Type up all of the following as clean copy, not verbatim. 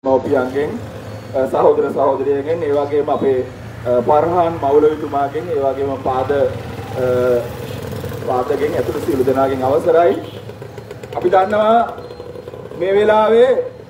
මව්පියන්ගෙන් සහෝදර සහෝදරියන්ගෙන් ඒ වගේම අපේ පර්හාන් මෞලවිතුමාගෙන් ඒ වගේම පාදගෙන් ඇතුළු සියලු දෙනාගෙන් අවසරයි. අපි දන්නවා මේ වෙලාවේ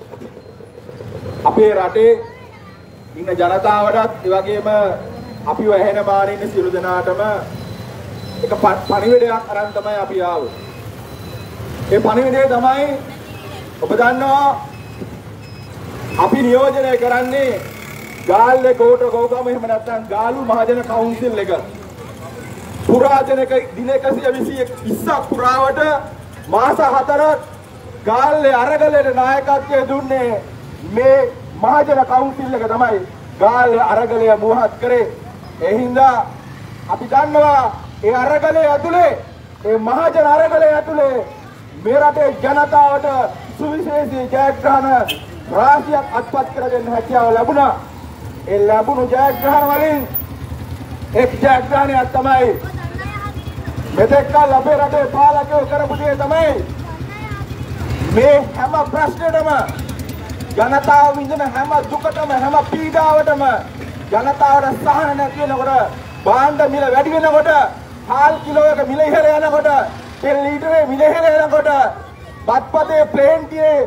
අපේ රටේ ඉන්න ජනතාවටත් ඒ වගේම අපිව ඇහෙන මාන ඉන්න සියලු දෙනාටම එක පණිවිඩයක් අරන් තමයි අපි ආවේ. ඒ පණිවිඩය තමයි ඔබ දන්නවා අපි නියෝජනය කරන්නේ ගාල්ලේ කෝට කෝකම එහෙම නැත්නම් ගාලු මහජන කවුන්සිල් එක. පුරාජනක දින 120ක් පුරාවට මාස 4ක් ගාල්ලේ අරගලේ නායකත්වය දුන්නේ මේ මහජන කවුන්සිල් එක තමයි ගාල්ලේ අරගලය මුවහත් කරේ. ඒ හින්දා අපි දන්නවා ඒ අරගලේ ඇතුලේ ඒ මහජන අරගලේ ඇතුලේ මේ රටේ ජනතාවට සුවිශේෂී ජයග්‍රහණ රාශියක් අත්පත් කර දෙන්න හැකියාව ලැබුණා. ඒ ලැබුණු ජයග්‍රහණ වලින් එක් ජයග්‍රහණයක් තමයි මෙතෙක් කල් අපේ රටේ පාලකයෝ කරපු දේ තමයි මේ හැම ප්‍රශ්නෙටම ජනතාව විඳින හැම දුකටම හැම පීඩාවටම ජනතාවට සහන නැති වෙනකොට භාණ්ඩ මිල වැඩි වෙනකොට හාල් කිලෝ එක මිල ඉහළ යනකොට තෙල් ලීටරේ මිල ඉහළ යනකොට බත්පතේ ප්ලේන්ටියේ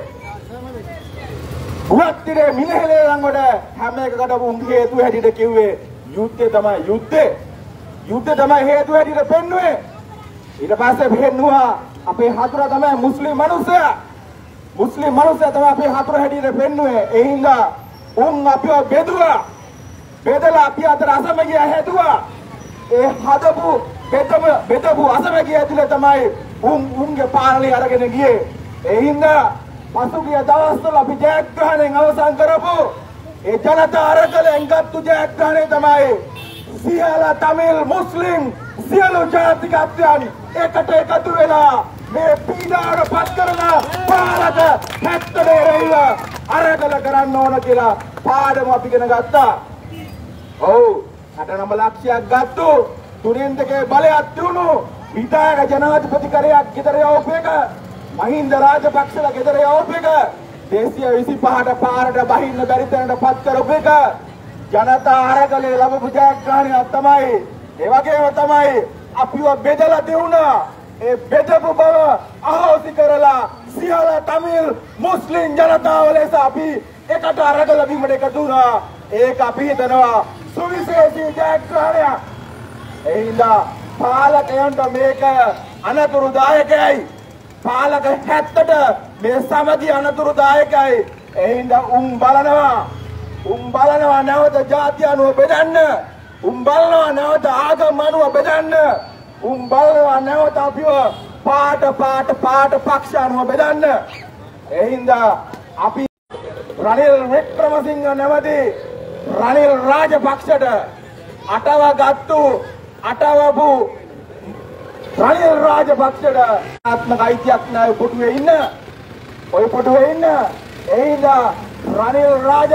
ගුවන්තිරේ මිල ඉහළ යනකොට හැම එකකටම උන් හේතු හැටියට කිව්වේ යුද්ධය තමයි යුද්ධය තමයි හේතු හැටියට පෙන්වුවේ. ඊට පස්සේ පෙන්නුවා අපේ හතුර තමයි මුස්ලිම් මිනිස්සයා තමයි අපේ හතුර හැටියට පෙන්වුවේ. ඒ හින්දා උන් අපිව බෙදලා අපි අතර අසමගිය හැදුවා. ඒ හදපු බෙදපු අසමගිය ඇතුලේ තමයි උන්ගේ පාලනය අරගෙන ගියේ. ඒ හින්දා පසුගිය දවස්වල අපි ජයග්‍රහණයෙන් අවසන් කරපු ඒ ජනතා අරගලෙන් ගත්තු ජයග්‍රහණය තමයි සියල තමිල් මුස්ලිම් සියලු ජාතිකත්වයන් එකට එකතු වෙලා මේ පීඩාවට පත් කරන පාලක පැත්තේ රැයිව අරගල කරන්න ඕන කියලා පාඩම අපි ඉගෙන ගත්තා. ඔව් 69 ලක්ෂයක් ගත්තු තුනෙන් දෙකේ බලයක් තියුණු විධායක ජනාධිපතිකරයක් ගෙදර යවපු එක මහින්ද රාජපක්ෂලා ගෙදර යවපු එක 225ට පාරට බහින්න බැරි තැනට පත් කරපු එක ජනතා අරගලේ ලැබපු ජයග්‍රහණයක් තමයි. ඒ වගේම තමයි අපිව බෙදලා දෙවුණා. ඒ බෙදපු බව අහෝසි කරලා සියල තමිල් මුස්ලිම් ජනතාව ලෙස අපි එකට අරගල බිමට එකතු වුණා. ඒක අපි හිතනවා සුවිශේෂී ජයග්‍රහණයක්. ඒ හින්දා පාලකයන්ට මේක අනතුරුදායකයි. පාලක 70ට මේ සමගිය අනතුරුදායකයි. ඒ හින්දා උන් බලනවා නැවත ජාති අනුව බෙදන්න. උන් බලනවා නැවත ආගම අනුව බෙදන්න. උන් බලනවා නැවත අපිව පාට පක්ෂ අනුව බෙදන්න. ඒ හින්දා අපි රනිල් වික්‍රමසිංහ නැමැති රනිල් රාජපක්ෂට අටවපු රනිල් රාජපක්ෂට ආත්මක අයිතියක් නැහැ පුටුවේ ඉන්න. ඔය පුටුවේ ඉන්න. ඒ හින්දා රනිල්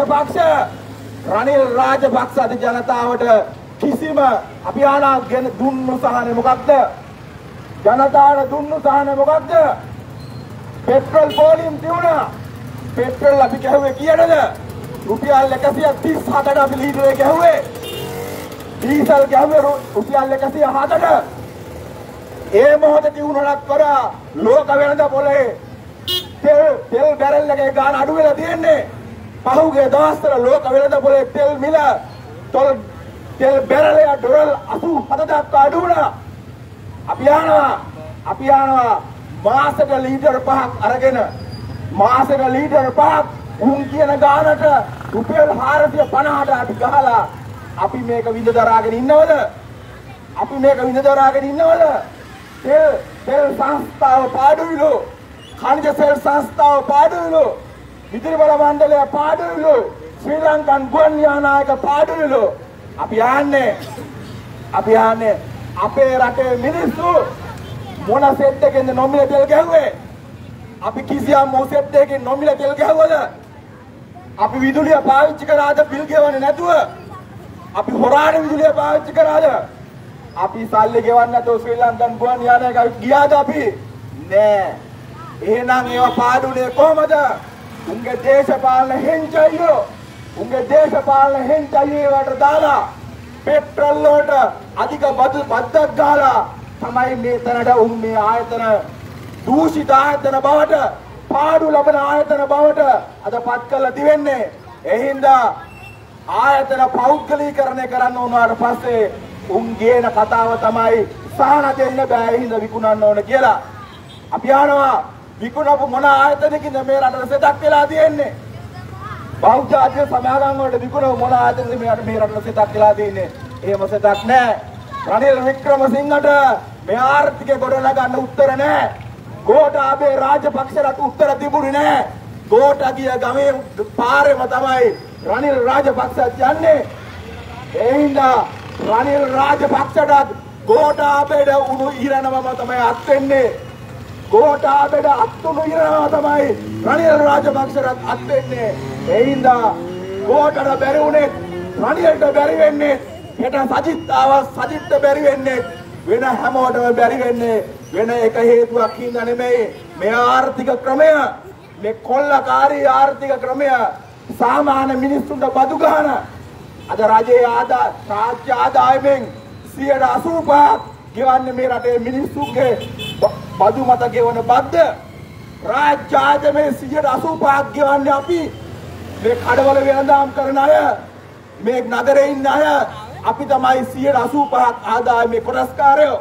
රාජපක්ෂ අධි ජනතාවට කිසිම අපි ආනාගෙන දුන්නු සහනේ මොකක්ද? ජනතාවට දුන්නු සහනේ මොකක්ද? පෙට්‍රල් පොලිම් තියුණා. පෙට්‍රල් අපි කැහුවේ කීයටද? රුපියල් 137ට අපි ලීටරේ කැහුවේ. ඩීසල් කැහුවේ රුපියල් 107ට. ඒ මොහොතේ තියුණාට වඩා ලෝක වෙනද පොලේ තෙල් බැරල් එකේ ගාන අඩු වෙලා තියෙන්නේ. පහුගිය දවස්වල ලෝක වෙනද පොලේ තෙල් මිල තෙල් බැරලය ඩොලර් 87 දක්වා අඩු වුණා. අපි යනවා මාසෙට ලීටර් 5ක් අරගෙන මාසෙට ලීටර් 5ක් උන් කියන ගානට රුපියල් 450ට අපි ගහලා අපි මේක විඳ දරාගෙන ඉන්නවද? තෙල් සංස්ථාව පාඩුවිලු, ඛනිජ තෙල් සංස්ථාව පාඩුවිලු, විදුලි බල මණ්ඩලය පාඩුවිලු, ශ්‍රී ලංකන් ගුවන් යානායක පාඩුවිලු. අපි යන්නේ අපේ රටේ මිනිස්සු මොන සෙට් එකෙන්ද නොමිල තෙල් ගැහුවේ? අපි කිසියම් සෙට් එකකින් නොමිල තෙල් ගැහුවද? අපි විදුලිය පාවිච්චි කරාද බිල් ගෙවන්නේ නැතුව? අපි හොරාට විදුලිය පාවිච්චි කරාද? අපි සල්ලි ගෙවන්නේ නැතුව ශ්‍රී ලංකන් ගුවන් යානයක ගියාද අපි? නෑ. එහෙනම් ඒවා පාඩුනේ කොහමද? උන්ගේ දේශපාලන හෙන්චයියෝ උන්ගේ දේශපාලන හෙන්චයියේ වට දාලා පෙට්‍රල් වලට අධික බද්දක් ගහලා තමයි මේ තැනට උන් මේ ආයතන දූෂිත ආයතන බවට පාඩු ලබන ආයතන බවට අදපත් කරලා තිබෙන්නේ. ඒ හින්දා ආයතන පෞද්ගලීකරණය කරන්න උනාට පස්සේ උන් ගේන කතාව තමයි සහන දෙන්න බෑ. ඒ හින්දා විකුණන්න ඕන කියලා. අපි අහනවා විකුණපු මොන ආයතනකින්ද මේ රටට සෙතක් වෙලා තියෙන්නේ? බෞද්ධ ජාතික සමාගම් වලට විකුණපු මොන ආයතනද මේ රටට සෙතක් වෙලා තියෙන්නේ? එහෙම සෙතක් නැහැ. රනිල් වික්‍රමසිංහට මේ ආර්ථිකය ගොඩනගන්න උත්තර නැහැ. ගෝඨාභය රාජපක්ෂට උත්තර තිබුණේ නැහැ. ගෝඨාගිය ගමේ පාරේම තමයි රනිල් රාජපක්ෂ යන්නේ. ඒ හින්දා රනිල් රාජපක්ෂට ගෝඨාභයට උණු ඉරනවම තමයි අත් වෙන්නේ. ගෝඨාභයට අත්තුණු ඉරනවම තමයි රනිල් රාජපක්ෂට අත් වෙන්නේ. ඒ හින්දා ගෝඨට බැරි උනේ රනිල්ට බැරි වෙන්නේ. හෙට සජිත් ආව සජිත්ට බැරි වෙන්නේ. වෙන හැමෝටම බැරි වෙන්නේ වෙන එක හේතුවක් හින්දා නෙමෙයි. මේ ආර්ථික ක්‍රමය මේ කොල්ලකාරී ආර්ථික ක්‍රමය සාමාන්‍ය මිනිස්සුන්ට බදු ගන්න අද රජයේ රාජ්‍ය ආදායමෙන් 85% ගෙවන්නේ මේ රටේ මිනිස්සුන්ගේ බදු මත ගෙවන බද්ද. රාජ්‍ය ආදායමේ 85% ගෙවන්නේ අපි. මේ කඩවල වෙනදාම් කරන අය මේ නගරේ ඉන්න අය අපි තමයි 85% ආදායමේ කොටස්කාරයෝ.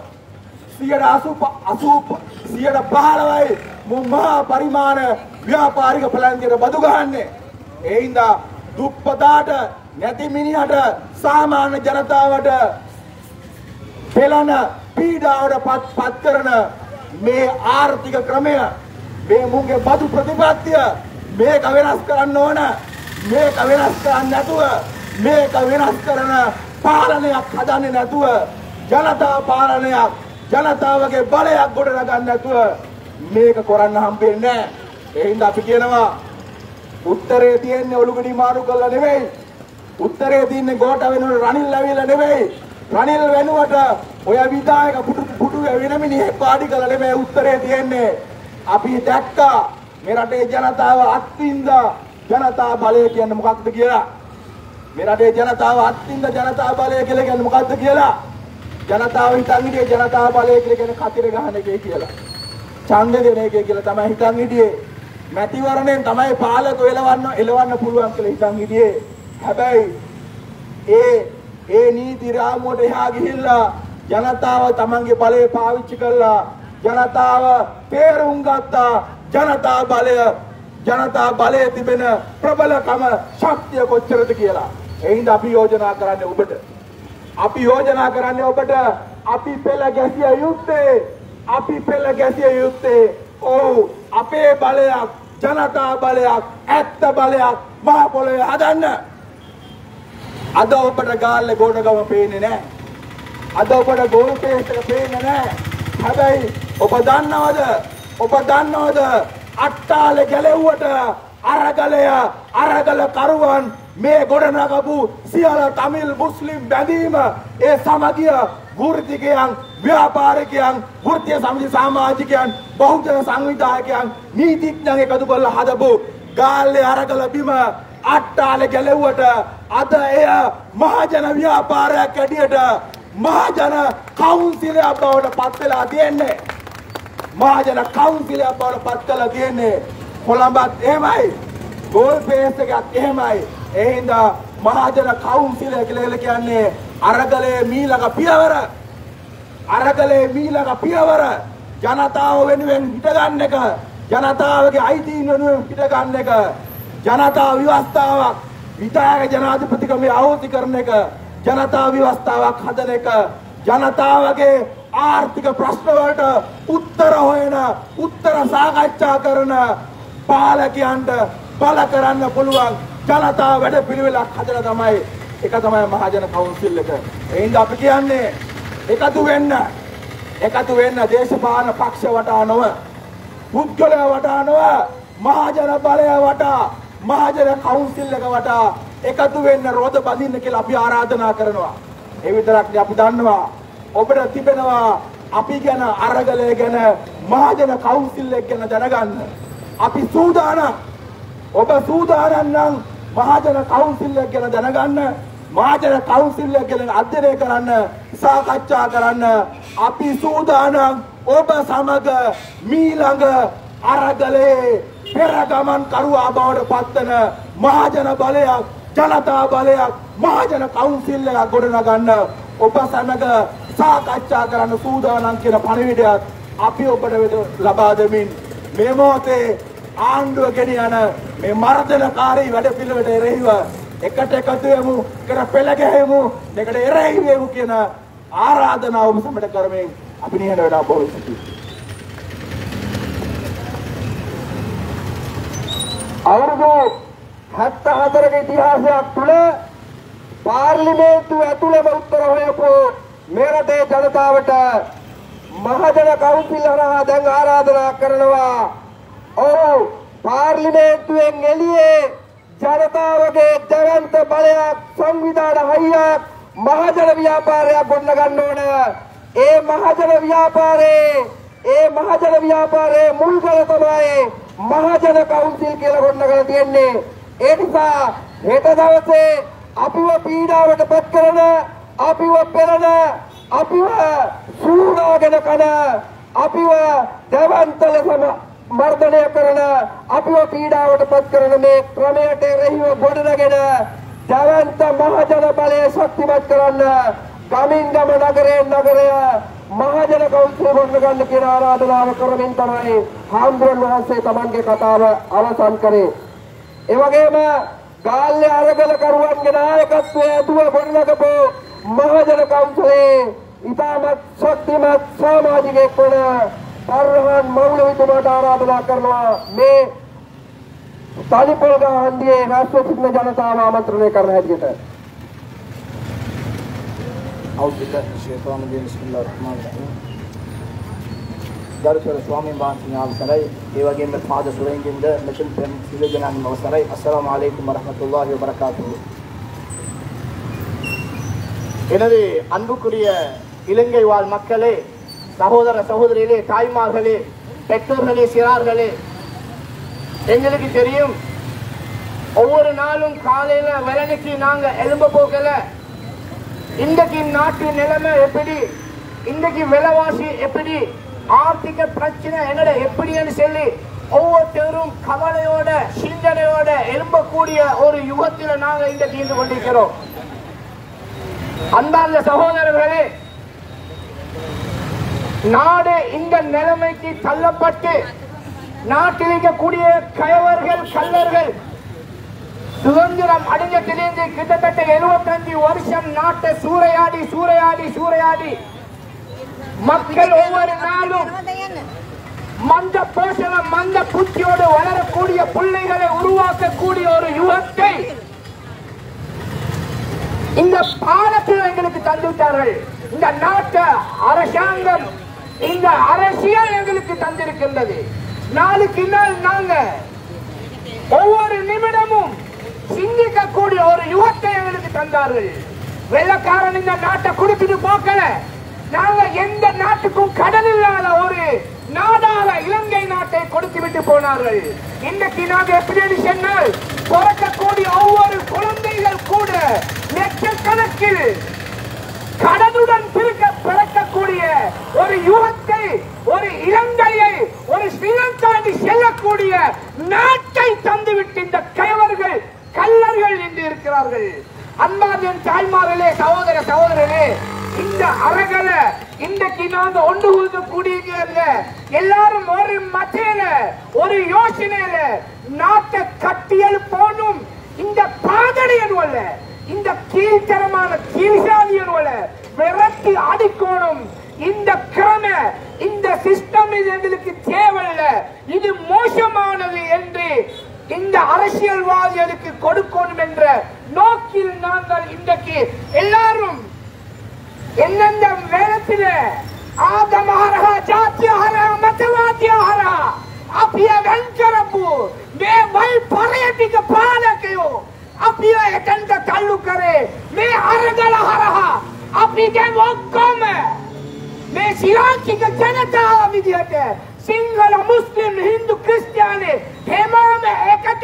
15%යි මහා පරිමාණ ව්‍යාපාරික ප්ලෑන්තියට බදු ගහන්නේ. ඒ හින්දා දුප්පතාට නැති මිනිහට සාමාන්‍ය ජනතාවට පෙළන පීඩාවට පත් කරන මේ ආර්ථික ක්‍රමය මේ මුගේ බදු ප්‍රතිපත්තිය මේක වෙනස් කරන්න ඕන. මේක වෙනස් කරන්න නැතුව මේක වෙනස් කරන පාලනයක් හදන්නේ නැතුව ජනතා පාලනයක් ජනතාවගේ බලයක් ගොඩනගන්න නැතුව මේක කරන්න හම්බෙන්නේ නැහැ. ඒ හින්දා අපි කියනවා උත්තරේ තියෙන්නේ ඔලුගඩි මාරු කරලා නෙවෙයි. උත්තරේ තියෙන්නේ ගෝඨ වෙනුවට රනිල් ඇවිල්ලා නෙවෙයි. රනිල් වෙනුවට ඔය විධායක පුටු වෙන මිනිහෙක් පාඩි කරලා නෙවෙයි උත්තරේ තියෙන්නේ. අපි දැක්කා මේ රටේ ජනතාව අත්විඳා ජනතා බලය කියන්නේ මොකක්ද කියලා. මේ රටේ ජනතාව අත්විඳ ජනතා බලය කියලා කියන්නේ මොකක්ද කියලා. ජනතාව හිතන් හිටියේ ජනතා බලය කියලා කියන්නේ කතිර ගහන එකේ කියලා. ඡන්ද දෙන එකේ කියලා තමයි හිතන් හිටියේ. මැතිවරණයෙන් තමයි පාලක එලවන්න පුළුවන් කියලා හිතන් හිටියේ. හැබැයි ඒ නීති රාමුවට එහා ගිහිල්ලා ජනතාව තමන්ගේ බලය පාවිච්චි කළා. ජනතාව තේරුම් ගත්තා ජනතා බලයේ තිබෙන ප්‍රබලකම ශක්තිය කොච්චරද කියලා. ඒ හින්දා අපි යෝජනා කරන්නේ ඔබට. අපි පෙළ ගැසිය යුත්තේ ඔව් අපේ බලයක් ජනතා බලයක් ඇත්ත බලයක් මහ පොළොවේ හදන්න. අද ඔබට ගාල්ලේ ගොඩගම පේන්නේ නැහැ. අද ඔබට ගෝල් පේස්ට් එක පේන්නේ නැහැ. හැබැයි ඔබ දන්නවද අට්ටාලේ ගැලෙව්වට අරගල කරුවන් මේ ගොඩනගපු සියලු තමිල් මුස්ලිම් බැඳීම ඒ සමගිය වෘත්තිකයන් ව්‍යාපාරිකයන් වෘත්තීය සමිති සමාජිකයන් බහුජන සංවිධායකයන් නීතිඥයන් එකතු කරලා හදපු ගාල්ලේ අරගල බිම අට්ටාලේ ගැලෙව්වට අද එය මහජන ව්‍යාපාරයක් ඇටියට මහජන කවුන්සිලයක් බවට පත් වෙලා තියෙන්නේ. මහජන කවුන්සිලයක් බවට පත් කරලා තියෙන්නේ. කොළඹත් එහෙමයි. ගෝල් පේස් එකත් එහෙමයි. ඒ හින්දා මහජන කවුන්සිලය කියලා කියන්නේ අරගලේ මීළඟ පියවර ජනතාව වෙනුවෙන් හිට ගන්න එක. ජනතාවගේ අයිතීන් වෙනුවෙන් හිට ගන්න එක. ජනතා ව්‍යවස්ථාවක් විධායක ජනාධිපතිකමේ අහෝසි කරන එක. ජනතා ව්‍යවස්ථාවක් හදන එක. ජනතාවගේ ආර්ථික ප්‍රශ්න වලට උත්තර සාකච්ඡා කරන පාලකයන්ට බල කරන්න පුළුවන් ජනතා වැඩ පිළිවෙලක් හදලා තමයි මහජන කවුන්සිල් එක. ඒ හින්දා අපි කියන්නේ එකතු වෙන්න දේශපාලන පක්ෂ වටා නොව පුද්ගලයා වටා නොව මහජන බලය වටා මහජන කවුන්සිල් එක වටා එකතු වෙන්න රොද බඳින්න කියලා අපි ආරාධනා කරනවා. ඒ විතරක් නෙවෙයි අපි දන්නවා ඔබට තිබෙනවා අපි ගැන අරගලය ගැන මහජන කවුන්සිල් එක ගැන දැනගන්න. අපි සූදානම් ඔබ සූදානම් නම් මහජන කවුන්සිල් එක ගැන දැනගන්න, මහජන කවුන්සිල් එක ගැන අධ්‍යයනය කරන්න, සාකච්ඡා කරන්න. අපි සූදානම් ඔබ සමග මීළඟ අරගලේ පෙරගමන් කරුවා බවට පත්වන මහජන බලයක්, ජනතා බලයක්, මහජන කවුන්සිල් එක ගොඩනගන්න ඔබ සමග සාකච්ඡා කරන්න සූදානම් කියන පණිවිඩයත් අපි ඔබට ලබා දෙමින් මේ මොහොතේ ආණ්ඩුව ගෙනියන මේ මර්ධනකාරී වැඩ පිළිවෙලට එරෙහිව එකට එකතු වෙමු, එකට පෙළ ගැහෙමු, එකට එරෙහි වෙමු කියන ආරාධනාව ඔබ සමට කරමින් අපි නිහඬ වෙලා බොහෝ සිටිමු. අවුරුදු 74ක ඉතිහාසයක් තුළ පාර්ලිමේන්තුව ඇතුළේම උත්තර හොයපු මේ රටේ ජනතාවට මහජන කවුන්සිල් හරහා දැන් ආරාධනා කරනවා. ඔව්, පාර්ලිමේන්තුවෙන් එළියේ ජනතාවගේ ජනන්ත බලයක්, සංවිධාන හයියක්, මහජන ව්‍යාපාරයක් ගොඩනගන්න ඕන. ඒ මහජන ව්‍යාපාරයේ මුල් කර තමයි මහජන කවුන්සිල් කියලා ගොඩනගලා තියෙන්නේ. ඒ නිසා හෙට දවසේ අපිව පීඩාවට පත් කරන, අපිව පෙරන, අපිව සූදාගෙන කන, අපිව දැවන්ත ලෙස මර්ධනය කරන, අපිව පීඩාවට පත් කරන මේ ක්‍රමයට එරෙහිව ගොඩනගෙන දැවන්ත මහජන බලය ශක්තිමත් කරන්න ගමින් ගම නගරයෙන් නගරය මහජන කවුන්සිල් ගොඩනගන්න කියන ආරාධනාව කරමින් තමයි හාමුදුරන් වහන්සේ තමන්ගේ කතාව අවසන් කරේ. ඒ වගේම ගාල්ලේ අරගලකරුවන්ගේ නායකත්වයේ ඇතුව ගොඩනගපු මහජන කවුන්සිලේ ඉතාමත් ශක්තිමත් සමාජිකයෙක් වන පර්රහන් මෞලවිතුමාට ආරාධනා කරනවා මේ තනිපොල්ගහ හන්දියේ රාष्ट्रीय සිටින ජනතාව ආමන්ත්‍රණය කරන හැටියට. දරුසර ස්වාමීන් වහන්සේ අවසරයි, ඒ වගේම පාද සුරෙන්ගින්ද මෙතන සිළු දෙනාම අවසරයි. අස්සලාමු අලයිකුම් வரஹ்மத்துல்லாஹி வபரகாத்துஹு. எனது அன்புக்குரிய இலங்கை வாழ் மக்களே, சகோதர சகோதரிகளே, தாய்மார்களே, பெற்றோர்களே, சிறார்களே, எங்களுக்கு தெரியும் ஒவ்வொரு நாளும் காலையில வெள்ளனைக்கு நாங்க எழும்ப போகல. இன்றைக்கு நாட்டு நிலைமை எப்படி, இன்றைக்கு விலைவாசி எப்படி, ஆர்த்திக பிரச்சனை எங்கட எப்படின்னு சொல்லி ஒவ்வொருத்தரும் கவலையோட சிந்தனையோட எழும்பக்கூடிய ஒரு யுகத்தில் நாங்க இன்றைக்கு இருந்து கொண்டிருக்கிறோம். அன்பார்ந்த சகோதரர்களே, நாடு இந்த நிலைமைக்கு தள்ளப்பட்டு நாட்டில் இருக்கக்கூடிய கயவர்கள், கள்ளர்கள் சுதந்திரம் அடைஞ்சதிலிருந்து கிட்டத்தட்ட 75 வருஷம் நாட்டை சூறையாடி சூறையாடி சூறையாடி மக்கள் ஒவ்வொரு நாளும் மந்த போஷணம், மந்த புத்தியோடு வளரக்கூடிய பிள்ளைகளை உருவாக்கக்கூடிய ஒரு யுகத்தை இந்த பாலத்தில் எங்களுக்கு தந்துவிட்டார்கள். இந்த நாட்டு அரசாங்கம், இந்த அரசியல் எங்களுக்கு தந்திருக்கின்றது. நாளுக்கு நாள் நாங்க ஒவ்வொரு நிமிடமும் சிந்திக்கக்கூடிய ஒரு யுகத்தை எங்களுக்கு தந்தார்கள். வெள்ளக்காரன் இந்த நாட்டை கொடுத்துட்டு போக்கல. நாங்க எந்த நாட்டுக்கும் கடன் இல்லாத ஒரு நாடாக இலங்கை நாட்டை கொடுத்து விட்டு போனார்கள். இன்னைக்கு நாங்க எப்படி சொன்னால் பிறக்கக்கூடிய ஒவ்வொரு குழந்தைகள் கூட லட்சக்கணக்கில் கடனுடன் பிறக்கக்கூடிய ஒரு யுகத்தை, ஒரு இலங்கையை, ஒரு ஸ்ரீலங்காண்டி செல்லக்கூடிய நாட்டை தந்துவிட்டு இந்த கயவர்கள், கள்ளர்கள் என்று இருக்கிறார்கள். அன்பார்ந்த தாய்மார்களே, சகோதர சகோதரர்களே, இந்த அரகல இன்றைக்கு நாங்க ஒன்று கூடக்கூடிய எல்லாரும் ஒரு மத்தியில ஒரு யோசனையில நாட்டை கட்டியல் போனும். இந்த பாதனையன் இந்த கீழ்த்தரமான கீழ்சாதியன் விரட்டி அடிக்கணும். இந்த கிரம, இந்த சிஸ்டம் இது எங்களுக்கு தேவையில்லை, இது மோசமானது என்று இந்த அரசியல்வாதிகளுக்கு கொடுக்கணும் என்ற நோக்கில் நாங்கள் இன்றைக்கு எல்லாரும் எந்தெந்த வேளத்தில் ஆதமஹரஹா ஜாத்தியஹரஹா மතවාදියහරහා අපි වෙන්කරපු මේ වල් පරයටික පාලකයෝ අපි එතනට තල්ලු කරේ. මේ අරගල හරහා අපි දැන් ඔක්කොම මේ ශ්‍රී ජනතාව විදියට සිංහල, මුස්ලිම්, හින්දු, ක්‍රිස්තියානි හැමෝම එකට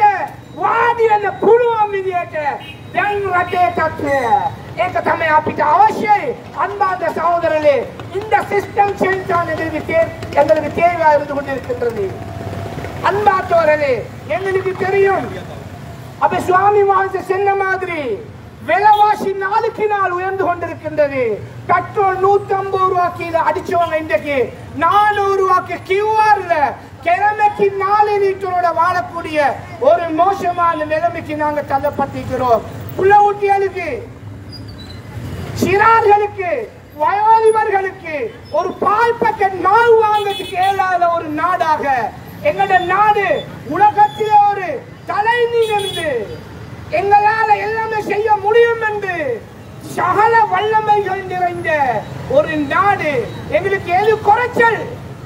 වාඩි වෙන්න පුළුවන් විදියට දැන් රටේ තත්ත්වය ඒක තමයි අපිට අවශ්‍යයි. அன்பார்ந்த சகோதரர்களே, இந்த சிஸ்டம் சேஞ்ச் தான் எங்களுக்கு தேவையாக இருந்து கொண்டிருக்கின்றது. அன்பார்ந்தவர்களே, எங்களுக்கு தெரியும் அப்ப சுவாமி வහන්සේ சொன்ன மாதிரி விலைவாசி நாளுக்கு நாள் உயர்ந்து கொண்டிருக்கின்றது. பெட்ரோல் 150 ரூபாய்க்கு அடிச்சவங்க இன்றைக்கு 400 ரூபாய்க்கு கியூஆர்ல கிழமைக்கு 4 லிட்டரோட வாழக்கூடிய ஒரு மோசமான நிலைமைக்கு நாங்க தள்ளப்பட்டிருக்கிறோம். புள்ள ஊட்டிகளுக்கு, சிறார்களுக்கு, வயோதிபர்களுக்கு ஒரு பால் பாக்கெட் மாவு வாங்கிறதுக்கு இயலாத ஒரு நாடாக எங்களோட நாடு உலகத்திலே ஒரு தலை நிமிர்ந்து எங்களால எல்லாமே செய்ய முடியும் என்று சகல வல்லமைகள் நிறைந்த ஒரு நாடு. எங்களுக்கு எது குறைச்சல்?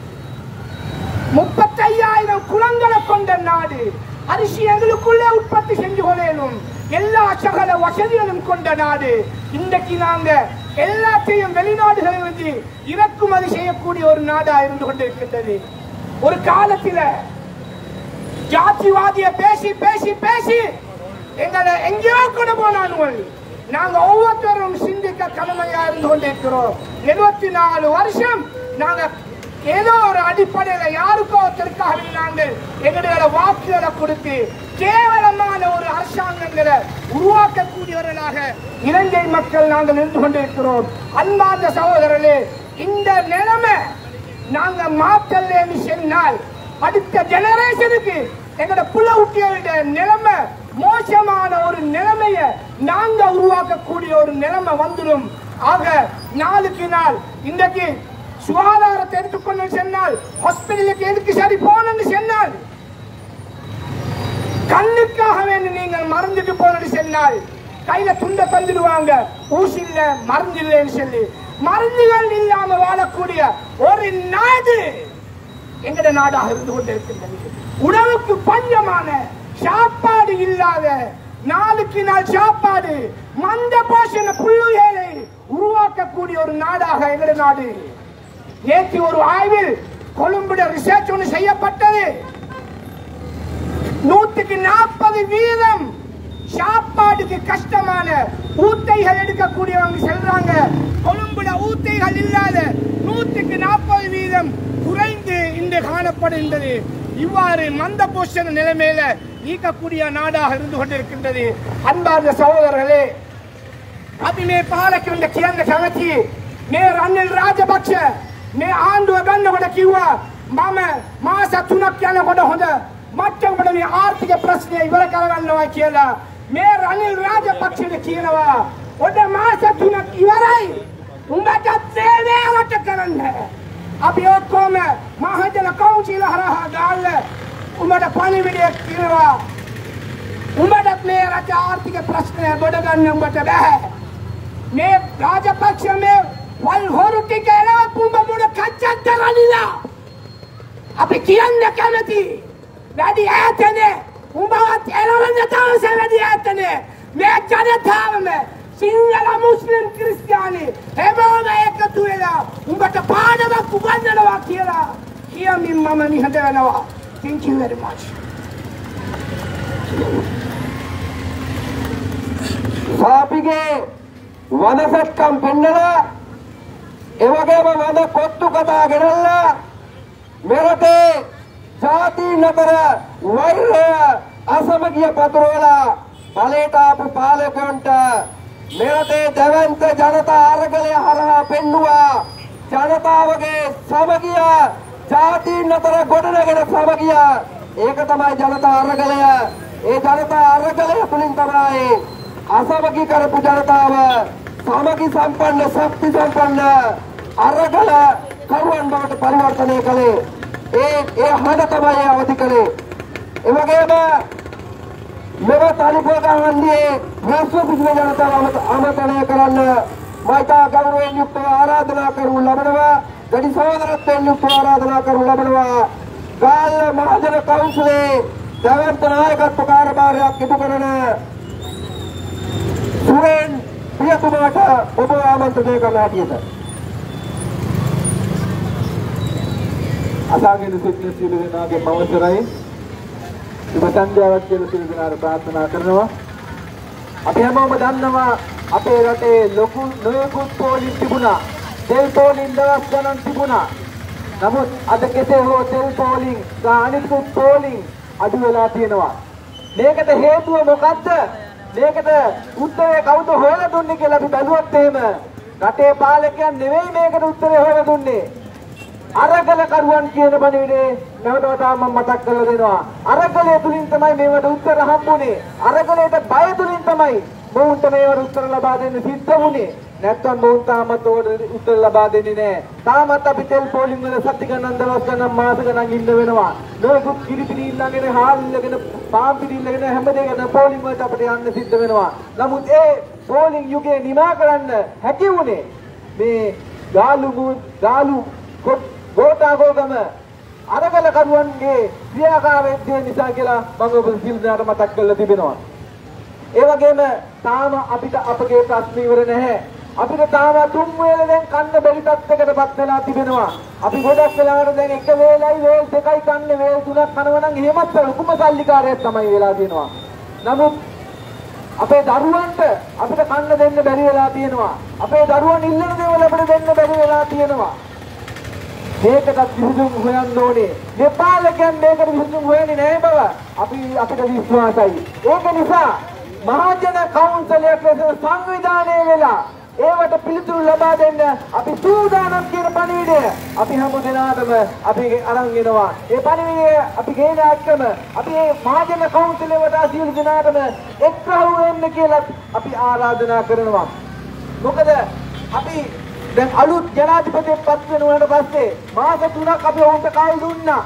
35,000 குளங்களை கொண்ட நாடு. அரிசி எங்களுக்குள்ளே உற்பத்தி செஞ்சு கொள்ளணும். எல்லா சகல வசதிகளும் கொண்ட நாடு. இன்றைக்கு நாங்க எல்லாத்தையும் வெளிநாடுகளில் வந்து இறக்குமதி செய்யக்கூடிய ஒரு நாடா இருந்து கொண்டிருக்கின்றது. ஒரு காலத்தில் ஜாதிவாதிய பேசி பேசி பேசி எங்களை எங்கேயோ கொண்டு போனானுங்கள். நாங்க ஒவ்வொருத்தரும் சிந்திக்க கடமையா இருந்து கொண்டிருக்கிறோம். 74 வருஷம் நாங்க ஏதோ ஒரு அடிப்படையில யாருக்கோ ஒருத்தருக்காக நாங்கள் எங்களுடைய வாக்குகளை கொடுத்து கேவலமான ஒரு அரசாங்கங்களை உருவாக்கக்கூடியவர்களாக இலங்கை மக்கள் நாங்கள் இருந்து கொண்டிருக்கிறோம். அன்பார்ந்த சகோதரர்களே, இந்த நிலைமை நாங்க மாற்றலன்னு சொன்னால் அடுத்த ஜெனரேஷனுக்கு எங்களோட புள்ள ஊட்டியோட நிலைமை மோசமான ஒரு நிலைமைய நாங்க உருவாக்கக்கூடிய ஒரு நிலைமை வந்துடும். ஆக நாளுக்கு நாள் இன்றைக்கு சுகாதாரத்தை எடுத்துக்கொண்டு சொன்னால் ஹாஸ்பிட்டலுக்கு எதுக்கு சரி போனன்னு சொன்னால் கண்ணுக்காக வேண்டி நீங்கள் மருந்துக்கு போனது சொன்னால் கையில துண்டை தந்துடுவாங்க. ஊசி இல்ல, மருந்து இல்லைன்னு சொல்லி மருந்துகள் இல்லாம வாழக்கூடிய ஒரு நாடு எங்கட நாடாக இருந்து கொண்டிருக்கின்றது. உணவுக்கு பஞ்சமான, சாப்பாடு இல்லாத, நாளுக்கு நாள் சாப்பாடு மந்த போஷண புள்ளுகளை உருவாக்கக்கூடிய ஒரு நாடாக எங்கட நாடு. நேற்று ஒரு ஆய்வில் கொழும்புட ரிசர்ச் ஒன்று செய்யப்பட்டது. 140% சாப்பாடுக்கு கஷ்டமான ஊத்தைகள் எடுக்கக்கூடியவங்க சொல்றாங்க. கொழும்புல ஊத்தைகள் இல்லாத 140% குறைந்து இன்று காணப்படுகின்றது. இவ்வாறு மந்த போஷண நிலைமையில ஈக்கக்கூடிய நாடாக இருந்து கொண்டிருக்கின்றது. அன்பார்ந்த சகோதரர்களே, அபிமே பாலக்கிருந்த கிழந்த கவச்சி மே ரணில் ராஜபக்ஷ மே ආණ්ඩුව ගන්නකොට කිව්වා මම මාස 3ක් යනකොට හොඳ මට්ටමකට මේ ආර්ථික ප්‍රශ්නය ඉවර කරගන්නවා කියලා. මේ රනිල් රාජපක්ෂට කියනවා ඔඩ මාස 3ක් ඉවරයි, උඹට සේවයට කරන්න. අපි ඔක්කොම මහජන කවුන්සිල හරහා ගාල්ල උඹට පණිවිඩයක් කියනවා. උඹට මේ රට ආර්ථික ප්‍රශ්නය ගොඩ ගන්න උඹට බෑ. මේ රාජපක්ෂ මේ වල් හොරු ටික එලවපු උඹ මොන කච්චක්ද රනිලා? අපි කියන්න කැමති වැඩි ඈතනේ උඹවත් එලවන්න තාවසේ වැඩි ඈතනේ මේ ජනතාවම සිංහල මුස්ලිම් ක්‍රිස්තියානි හැමෝම එකතු වෙලා උඹට පාඩමක් උගන්වනවා කියලා කියමින් මම නිහඬ වෙනවා. Thank you very much. සාපිගේ වනසත්කම් පෙන්නලා එවැගේම වන කොත්තු කතා ගෙනල්ලා මෙරටේ ජාතීන් අතර වෛරය අසමගිය පතුරවලා බලයට ආපු පාලකයන්ට මෙරටේ දැවැන්ත ජනතා අරගලය හරහා පෙන්නුවා ජනතාවගේ සමගිය, ජාතීන් අතර ගොඩනගෙන සමගිය. ඒක තමයි ජනතා අරගලය. ඒ ජනතා අරගලය තුලින් තමයි අසමගි කරපු ජනතාව සමගි සම්පන්න, ශක්ති සම්පන්න අරගල කරුවන් බවට පරිවර්තනය කළේ. ඒ හද තමයි අවදි කළේ. එවැගේම මෙව තලිපෝගහන්දියේ විශ්වවිද්‍යාල ජනතාව ආමන්ත්‍රණය කරන්න මයිතා ගෞරවයෙන් යුක්තව ආරාධනා කරනු ලබනවා. ගඩි සහෝදරත්වයෙන් යුක්තව ආරාධනා කරනු ලබනවා. ගාල්ල මහජන කවුන්සිලේ දැවැන්ත නායකත්ව කාර්යභාරයක් ඉටු කරන සුරේන් ප්‍රියතුමාට ඔබ ආමන්ත්‍රණය කරන හැටියට අසාගෙන සිටින සියලු දෙනාගේ අවසරයි. සුබ සන්ධ්‍යාවක් කියලා සියලු දෙනාට ප්‍රාර්ථනා කරනවා. අපි හැමෝම දන්නවා අපේ රටේ ලොකු නොයෙකුත් පෝලිම් තිබුණා. තෙල් පෝලිම් දවස් ගණන් තිබුණා. නමුත් අද කෙසේ හෝ තෙල් පෝලිම් සහ අනිකුත් පෝලිම් අඩු වෙලා තියෙනවා. මේකට හේතුව මොකද්ද? මේකට උත්තරේ කවුද හොයලා දුන්නේ කියලා අපි බැලුවොත් එහෙම රටේ පාලකයන් නෙවෙයි මේකට උත්තරේ හොයලා දුන්නේ. අරගල කරුවන් කියන බණවිඩේ නැවත වතාවක් මම මතක් කරලා දෙනවා. අරගලේ තුලින් තමයි මේවට උත්තර හම්බුනේ. අරගලේට බය තුලින් තමයි මොවුන්ට මේවට උත්තර ලබා දෙන්න සිද්ධ වුනේ. නැත්නම් මොවුන් තාමත් උත්තර ලබා දෙන්නේ නැහැ. තාමත් අපි තෙල් පෝලිම් වල සති ගණන් දවස් ගණන් මාස ගණන් ඉන්න වෙනවා. නොයෙකුත් කිරිපිටි ඉල්ලගෙන හාල් ඉල්ලගෙන පාම් පිටි ඉල්ලගෙන හැමදේම පෝලිම් වලට අපිට යන්න සිද්ධ වෙනවා. නමුත් ඒ පෝලිම් යුගයේ නිමා කරන්න හැකි වුණේ මේ ගාලු ගෝඨාගෝගම අරගල කරුවන්ගේ ක්‍රියාකාරීත්වය නිසා කියලා මම ඔබ සිල් දනාට මතක් කරලා තිබෙනවා. ඒ වගේම තාම අපිට අපගේ ප්‍රශ්න ඉවර නැහැ. අපිට තාම තුන් වේලෙන් කන්න බැරි තත්යකටපත් වෙලා තිබෙනවා. අපි ගොඩක් වෙලාවට දැන් එක වේලයි වේල් දෙකයි කන්නේ වේල් තුනක් කනවා නම් එහෙමත් ලොකුම සල්ලිකාරයක් තමයි වෙලා තියෙනවා. නමුත් අපේ දරුවන්ට අපිට කන්න දෙන්න බැරි වෙලා තියෙනවා. අපේ දරුවන් ඉල්ලන දේවල් අපිට දෙන්න බැරි වෙලා තියෙනවා. මේකට විසඳුම් හොයන්න ඕනේ. මේ පාලකයන් මේකට විසඳුම් හොයන්නේ නැහැ බව අපිට විශ්වාසයි. ඒක නිසා මහජන කවුන්සිලයක් ලෙස සංවිධානය වෙලා ඒවට පිළිතුරු ලබා දෙන්න අපි සූදානම් කියන පණිවිඩය අපි හැම දිනකටම අපි අරන් එනවා. ඒ පණිවිඩය අපි ගේන එක්කම අපි මේ මහජන කවුන්සිලයට සියලු දිනාටම එක්රහුව වෙන්න කියලා අපි ආරාධනා කරනවා. මොකද අපි දැන් අලුත් ජනාධිපතියෙක් පත් වෙනුවට පස්සේ මාස 3ක් අපි ඔවුන්ට කල් දුන්නා.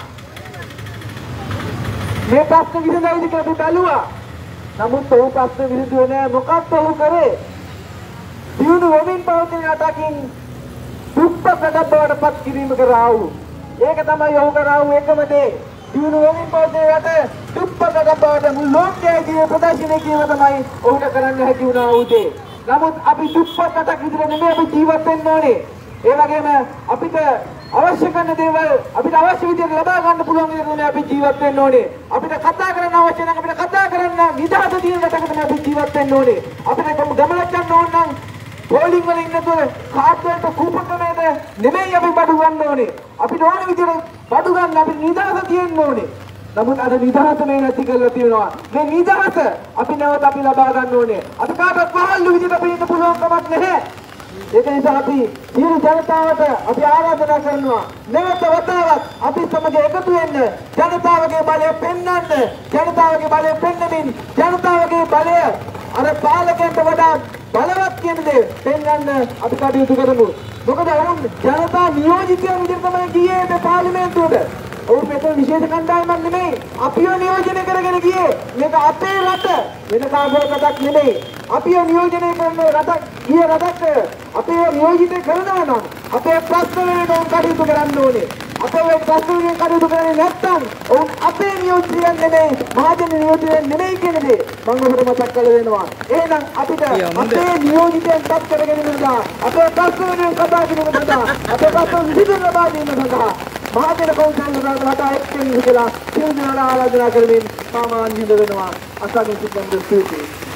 මේ ප්‍රශ්න විසඳයිද කියලා අපි බැලුවා. නමුත් ඔහු ප්‍රශ්න විසඳුවේ නැහැ. මොකක්ද ඔහු කරේ? දියුණු වෙමින් පවතින රටකින් දුප්පත් රටක් බවට පත් කිරීම කරා වූ. ඒක තමයි ඔහු කරා වූ එකම දේ. දියුණු වෙමින් පවතින රට දුප්පත් රටක් බවට මුළු ලෝකයේ ප්‍රදර්ශනය කිරීම තමයි ඔහුට කරන්න හැකි වුණා වූ දේ. නමුත් අපි දුප්පත් රටක් විදිහට නෙමෙයි අපි ජීවත් වෙන්න ඕනේ. ඒ වගේම අපිට අවශ්‍ය කරන දේවල් අපිට අවශ්‍ය විදිහට ලබා ගන්න පුළුවන් විදිහට අපි ජීවත් වෙන්න ඕනේ. අපිට කතා කරන්න අවශ්‍ය නම් අපිට කතා කරන්න නිදහස තියෙන රටක තමයි අපි ජීවත් වෙන්න ඕනේ. අපිට ගමනක් යන්න ඕන නම් පෝලිං වල ඉන්නතොර කාඩ් වලට කූපන් ක්‍රමයේද නෙමෙයි අපි බඩු ගන්න ඕනේ. අපිට ඕන විදිහට බඩු ගන්න අපිට නිදහස තියෙන්න ඕනේ. නමුත් අද නිදහස මේ නැති කරලා තියෙනවා. මේ නිදහස අපි නැවත අපි ලබා ගන්න ඕනේ. අපි කාටවත් පහළු විදිහට අපි ඉන්න පුළුවන් කමක් නැහැ. ඒක නිසා අපි සියලු ජනතාවට අපි ආරාධනා කරනවා නැවත වතාවක් අපි සමග එකතු වෙන්න. ජනතාවගේ බලය පෙන්වන්න. ජනතාවගේ බලය පෙන්වමින් ජනතාවගේ බලය අර පාලකයන්ට වඩා බලවත් කියන දේ පෙන්වන්න අපි කටයුතු කරමු. මොකද වුන් ජනතා නියෝජිතයන් විදිහට තමයි ගියේ මේ පාර්ලිමේන්තුවට. ඔව් මෙතන විශේෂ කණ්ඩායමක් නෙමෙයි. අපිව නියෝජනය කරගෙන ගියේ. මේක අපේ රට. වෙන කාගේ රටක් නෙමෙයි. අපිව නියෝජනය කරන රටක්. ගිය රටක් අපේ නියෝජිතය කරනවා නම් අපේ ප්‍රශ්න වලට කටයුතු කරන්න ඕනේ. අපේ ප්‍රශ්න වලට කටයුතු කරන්නේ නැත්නම් ඔවුන් අපේ නියෝජිතයන් නෙමෙයි. මහජන නියෝජිතයන් නෙමෙයි කියන දේ මම ඔබට මතක් කරලා දෙනවා. එහෙනම් අපිට අපේ නියෝජිතයන් පත් කරගෙන ඉන්නවා. අපේ ප්‍රශ්න වලින් කතා කිරීම සඳහා අපේ ප්‍රශ්න විසඳුම් ලබා දීම සඳහා මහජන කෞන්සිලයට රට එක්කෙනෙක් කියලා සියලු දෙනා ආරාධනා කරමින් සාමාන්‍ය වෙනවා. අසමින් සිටින්න ස්තුතියි.